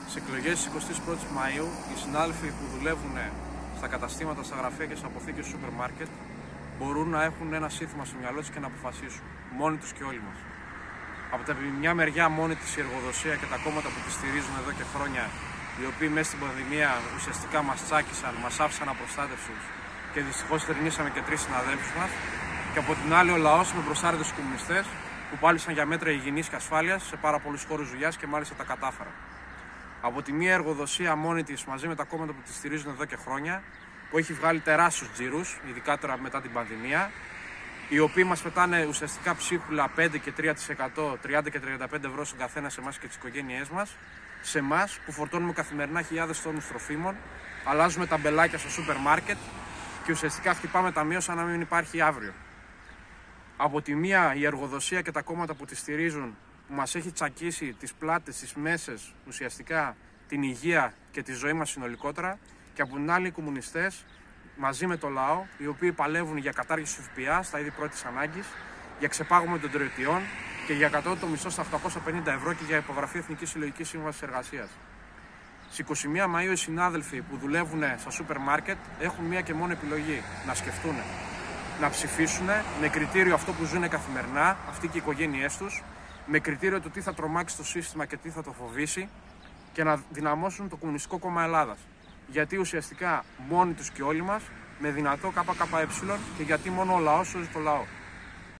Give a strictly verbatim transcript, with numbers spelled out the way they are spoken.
Στις εκλογές της εικοστής πρώτης Μαΐου, οι συνάδελφοι που δουλεύουν στα καταστήματα, στα γραφεία και στις αποθήκες του σούπερ μάρκετ μπορούν να έχουν ένα σύνθημα στο μυαλό τους και να αποφασίσουν, μόνοι τους και όλοι μας. Από τα μια μεριά μόνη της η εργοδοσία και τα κόμματα που τη στηρίζουν εδώ και χρόνια, οι οποίοι μέσα στην πανδημία ουσιαστικά μας τσάκισαν, μας άφησαν απροστάτευτους και δυστυχώς θερνήσαμε και τρεις συναδέλφους μας. Και από την άλλη, ο λαός με μπροστάρετες κομμουνιστές που πάλησαν για μέτρα υγιεινής και ασφάλειας σε πάρα πολλούς χώρους δουλειάς και μάλιστα τα κατάφεραν. Από τη μία εργοδοσία μόνη της μαζί με τα κόμματα που τη στηρίζουν εδώ και χρόνια, που έχει βγάλει τεράστιους τζίρους, ειδικά τώρα μετά την πανδημία, οι οποίοι μας πετάνε ουσιαστικά ψίχουλα πέντε και τρία τοις εκατό, τριάντα και τριάντα πέντε ευρώ στον καθένα σε εμάς και τις οικογένειές μας, σε εμάς που φορτώνουμε καθημερινά χιλιάδες τόνους τροφίμων, αλλάζουμε τα μπελάκια στο σούπερ μάρκετ και ουσιαστικά χτυπάμε ταμείο σαν να μην υπάρχει αύριο. Από τη μία η εργοδοσία και τα κόμματα που τη στηρίζουν, που μας έχει τσακίσει τις πλάτες, τις μέσες, ουσιαστικά την υγεία και τη ζωή μας συνολικότερα, και από την άλλη οι κομμουνιστές μαζί με το λαό, οι οποίοι παλεύουν για κατάργηση του ΦΠΑ στα είδη πρώτης ανάγκης, για ξεπάγωμα των τριωτιών και για κατώτατο μισθό στα οκτακόσια πενήντα ευρώ και για υπογραφή Εθνικής Συλλογικής Σύμβασης Εργασίας. Στις εικοστή πρώτη Μαΐου οι συνάδελφοι που δουλεύουν στα σούπερ μάρκετ έχουν μία και μόνο επιλογή: να σκεφτούν, να ψηφίσουν με κριτήριο αυτό που ζουν καθημερινά, αυτοί και οι οικογένειές τους, με κριτήριο το τι θα τρομάξει το σύστημα και τι θα το φοβήσει, και να δυναμώσουν το Κομμουνιστικό Κόμμα Ελλάδας. Γιατί ουσιαστικά μόνοι τους και όλοι μας, με δυνατό ΚΚΕ, και γιατί μόνο ο λαός σώζει το λαό.